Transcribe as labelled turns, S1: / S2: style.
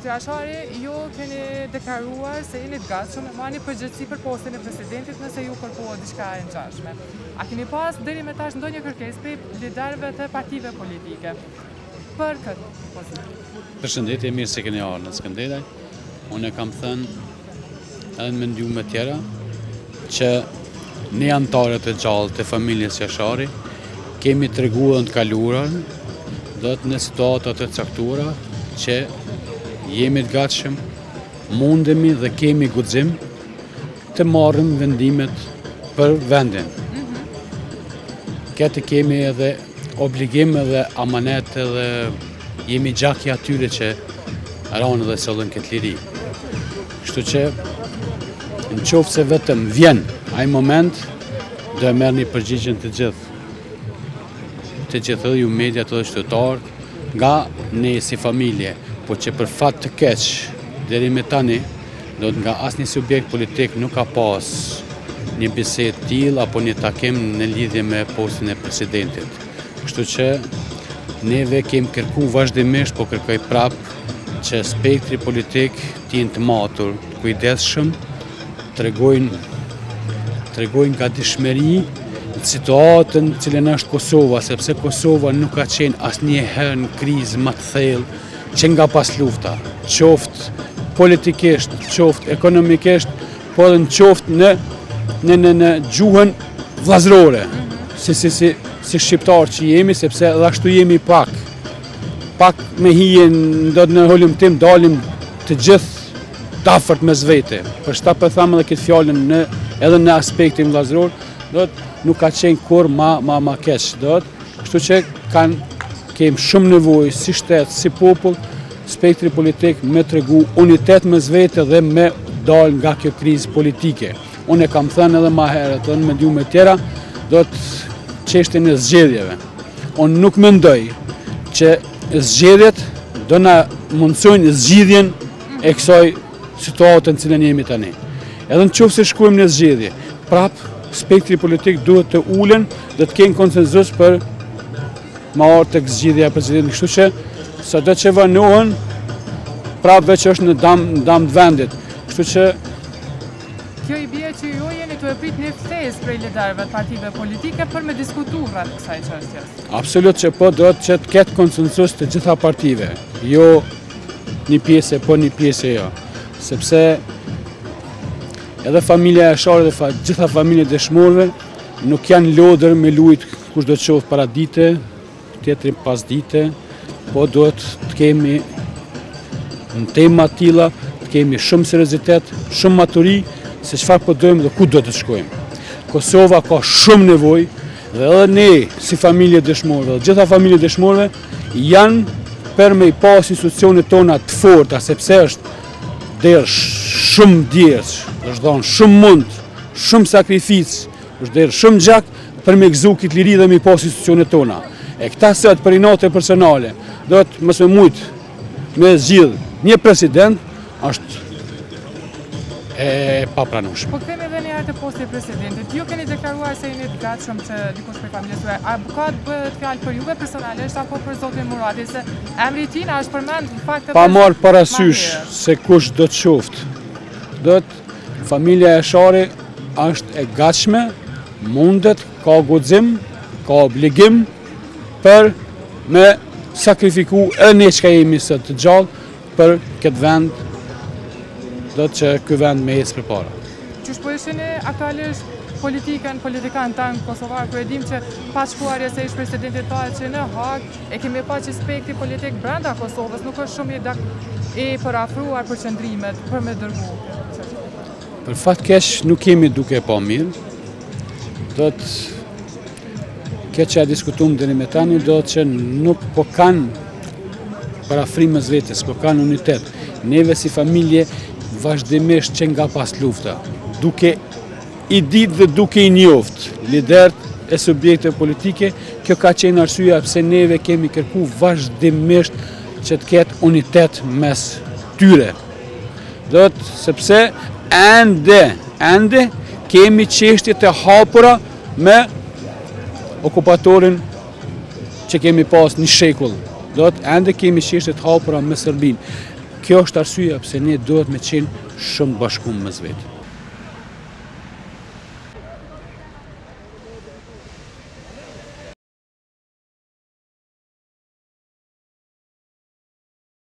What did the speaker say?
S1: Zoti Ashari, ju keni deklaruar se jeni të gatshëm me marrni përgjegjësi për postin e presidentit nëse ju kërkohet diçka e ngjashme. A keni pas deri më tash ndonjë kërkesë prej liderëve të partive politike për këtë pozitë?
S2: Përshëndetje, mirë se keni ardhur në Skënderaj. Unë kam thënë edhe në mendimet tjera që ne anëtarët e gjallë të familjes Ashari kemi treguar të kaluarën do të në situatat e caktuara që jemi të gatshëm, mundemi dhe kemi guxim të marrim vendimet për vendin. Këtë kemi edhe obligim edhe amanet edhe jemi gjaki atyre që ranë dhe sollën këtë liri. Kështu që në qoftë se vetëm vjen ai moment, do e merrni përgjigjen të gjithë ju mediat dhe qytetarët nga ne si familje, po që për fat të keq deri me tani do të nga asnjë subjekt politik nuk ka pas një bisedë tillë apo një takim në lidhje me postin e presidentit. Kështu që neve kemi kërkuar vazhdimisht, po kërkoj prap që spektri politik të jenë të matur, të kujdesshëm, tregojnë nga dëshmëri në situatën cilën është Kosova, sepse Kosova nuk ka qenë asnjëherë në krizë më të thellë që nga pas lufta, qoftë politikisht, qoftë ekonomikisht, po edhe në qoftë në gjuhën vllazërore, si shqiptar që jemi, sepse edhe ashtu jemi pak me hijen do të në hollumtim dalim të gjithë të afërt mes vete. Për shta për thamë edhe këtë fjalën edhe në aspektin vllazëror, do të nuk ka qenë kur ma keq, do të, kështu që kemi shumë nevojë si shtet, si popull, spektri politik me tregu unitet mes vete dhe me dal nga kjo krizë politike. Unë e kam thënë edhe më herët, edhe në mendimet tjera, do të çështjen e zgjedhjeve. Unë nuk mendoj që zgjedhjet do na mundsojnë zgjidhjen e kësaj situate në cilën jemi tani. Edhe nëse shkojmë në zgjedhje, prap spektri politik duhet të ulen dhe të kenë konsenzus për ma orë të zgjidhja e presidentit. Kështu që sado që vënohen, prap veç është në dam të vendit. Kështu që
S1: kjo i bie që ju jeni të e prit një ftesë prej liderëve të partive politike për me diskutu rreth kësaj çështjes.
S2: Absolut që po do të ketë konsensus të gjitha partive, jo një pjesë, po një pjesë jo. Sepse edhe familja Ashari dhe gjitha familjet dëshmorëve nuk janë lodër me lujt kush do të qoftë para dite, tjetrin pas dite, po do të kemi në tema tilla, të kemi shumë seriozitet, shumë maturi, se çfarë po dojmë dhe ku do të shkojmë. Kosova ka shumë nevojë dhe edhe ne si familje dëshmorëve, dhe gjitha familje dëshmorëve janë për me i pas institucionet tona të forta, sepse është derë shumë djerës, është dhënë shumë mund, shumë sakrificë, është derë shumë gjak për me gëzu këtë liri dhe me i pas institucionet tona. E këta sot për inate personale, do të mos me mujtë me zgjidh një president, është e papranueshme.
S1: Po kthehemi edhe një herë te posti i presidentit. Ju keni deklaruar se jeni të gatshëm që dikush prej familjes tuaj, a ka të bëhet fjalë për juve personalisht apo për zotin Murati, se emri i tij na është përmend në fakt
S2: pa marrë parasysh se kush do të qoftë. Do të familja Ashari është e gatshme, mundet, ka guxim, ka obligim për me sakrifiku edhe ne që jemi sot të gjallë për këtë vend, do të që ky vend me ecë përpara.
S1: Qysh po ishini aktualisht politikan tanë kosovar, ku e dim që pas shkuarjes së ish-presidentit tonë që në Hag, e kemi pa që spektri politik brenda Kosovës nuk është shumë i përafruar për qëndrimet, për me dërgu.
S2: Për fat keq nuk kemi duke pa mirë, do të kjo që diskutuam deri me tani, do të që nuk po kanë parafrim mes vetes, po kanë unitet. Neve si familje vazhdimisht që nga pas lufta, duke i ditë dhe duke i njoftë liderët e subjekte politike, kjo ka qenë arsyeja pse neve kemi kërku vazhdimisht që të ketë unitet mes tyre. Do të sepse ende kemi çështje të hapura me okupatorin që kemi pas një shekull. Do të ende kemi çështje të hapura me Serbinë. Kjo është arsyeja pse ne duhet me qenë shumë bashkuar mes vetë.